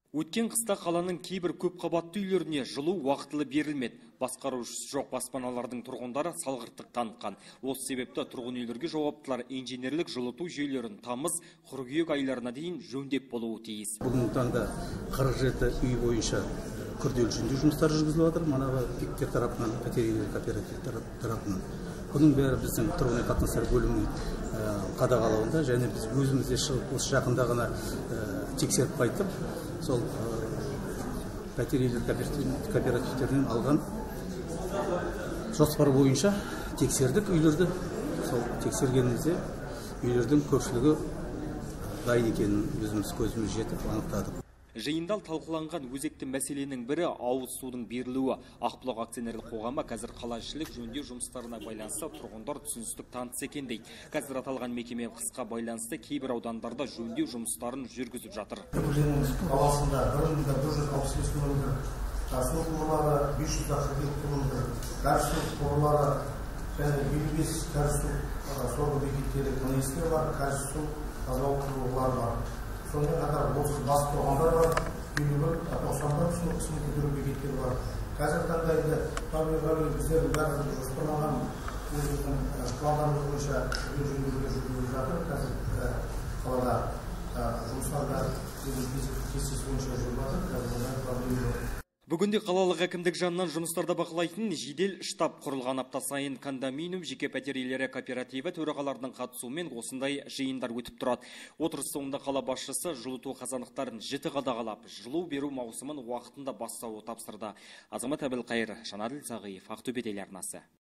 Өткен қыста қаланың кейбір көп қабатты үйлеріне жылу уақытылы берілмеді. Басқарушысы жоқ баспаналардың тұрғындары салғырттық танытқан. Осы себепті тұрғын үйлерге жауаптылар инженерлік жылыту жүйелерін тамыз, қыркүйек айларына дейін жөндеп болуы тиіс. Бүгінгі таңда 47 үй бойынша күрделі жөндеу жұмыстары жүргізіліп жатыр. Манағы пиктер тарапынан, пәтер иелері кооперативтер тарапынан. Бұның бәрі біздің тұрғын үй қатынастары бөлімінің қадағалауында, және біз өзімізде шығып осы жақында ғана тексеріп қайтып, сол пәтер иелері кооперативтерінен алған жоспар бойынша тексердік үйлерді. Сол тексергенімізде үйлердің көпшілігі дайын екенін өзіміз көзіміз жетіп анықтадық. Жиында талқыланған өзекті мәселенің бірі ауыз судың берілуі. Ақбұлақ акционерлік қоғамы қазір қалаішілік жөндеу жұмыстарына байланысты тұрғындар түсіністік танытса екен дейді. Қазір аталған мекеме қысқа байланысты кейбір аудандарда жөндеу жұмыстарын жүргізіп жатыр. Қаласында 1165 км су құбырлары, 542 км кәріз су құбырлары және 55 кәріз су сорғы бекеттері каналистер бар, кәріз су тазалау құрылғылары бар. Сонымен қатар 30 бас тұрғындар бар, 91 су қысымы көтеру бекеттері бар. Қазіргі таңда енді біздердің бәрі жоспарланған өзіміздің пландарымыз бойынша жөндеулер жүргізіліп жатыр. Қазір қалада жұмыстарда кестесі бойынша жүріп жатыр. Қазір проблема жоқ. Бүгінде қалалық әкімдік жанынан жұмыстарды бақылайтын жедел штаб құрылған. Апта сайын кондоминиум жеке пәтер иелері кооперативі төрағаларының қатысуымен осындай жиындар өтіп тұрады. Отырыс соңында қала басшысы жылыту қазандықтарын жіті қадағалап, жылу беру маусымын уақытында бастауды тапсырды. Азамат Әбілқайыр, Жанаділ Сағиев, Ақтөбе телеарнасы.